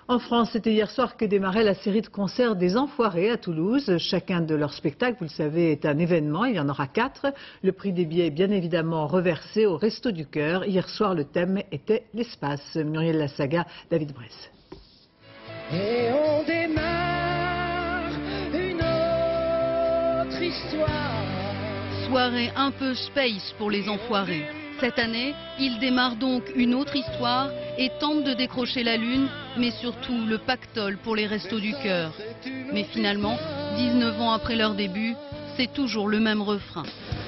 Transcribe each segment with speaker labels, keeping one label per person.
Speaker 1: En France, c'était hier soir que démarrait la série de concerts des Enfoirés à Toulouse. Chacun de leurs spectacles, vous le savez, est un événement. Il y en aura 4. Le prix des billets est bien évidemment reversé au Resto du Cœur. Hier soir, le thème était l'espace. Muriel Lassaga, David Bress.
Speaker 2: Et on démarre une autre histoire.
Speaker 3: Soirée un peu space pour les Enfoirés. Cette année, ils démarrent donc une autre histoire et tentent de décrocher la lune, mais surtout le pactole pour les Restos du Cœur. Mais finalement, 19 ans après leur début, c'est toujours le même refrain.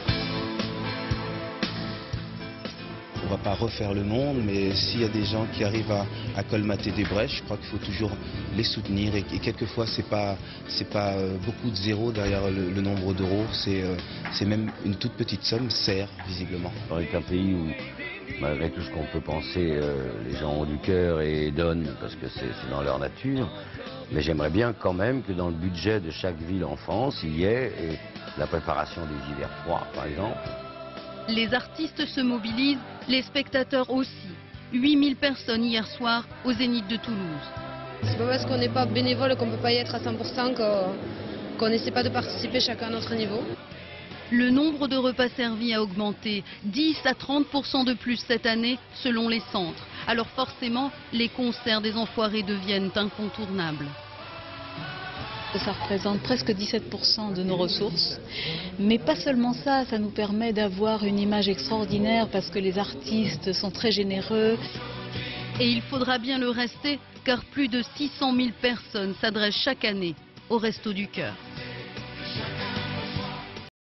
Speaker 4: On ne va pas refaire le monde, mais s'il y a des gens qui arrivent à colmater des brèches, je crois qu'il faut toujours les soutenir. Et quelquefois, c'est pas beaucoup de zéros derrière le nombre d'euros. C'est même une toute petite somme, sert visiblement.
Speaker 5: On est un pays où, malgré tout ce qu'on peut penser, les gens ont du cœur et donnent parce que c'est dans leur nature. Mais j'aimerais bien quand même que dans le budget de chaque ville en France, il y ait la préparation des hivers froids, par exemple.
Speaker 3: Les artistes se mobilisent, les spectateurs aussi. 8000 personnes hier soir au Zénith de Toulouse.
Speaker 6: C'est pas parce qu'on n'est pas bénévole qu'on ne peut pas y être à 100%, qu'on n'essaie pas de participer chacun à notre niveau.
Speaker 3: Le nombre de repas servis a augmenté, 10 à 30% de plus cette année selon les centres. Alors forcément, les concerts des Enfoirés deviennent incontournables.
Speaker 7: Ça représente presque 17% de nos ressources. Mais pas seulement ça, ça nous permet d'avoir une image extraordinaire parce que les artistes sont très généreux.
Speaker 3: Et il faudra bien le rester car plus de 600 000 personnes s'adressent chaque année au Resto du Cœur.